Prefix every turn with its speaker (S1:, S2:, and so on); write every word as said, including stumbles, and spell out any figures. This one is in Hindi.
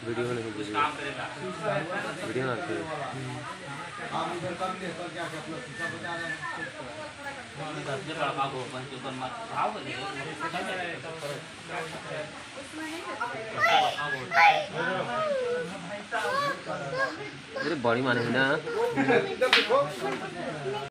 S1: वीडियो में नहीं वीडियो वीडियो ना रखे
S2: आप इधर कर ले तो क्या क्या प्लस सब बता रहे
S1: हैं बड़ी माने ना।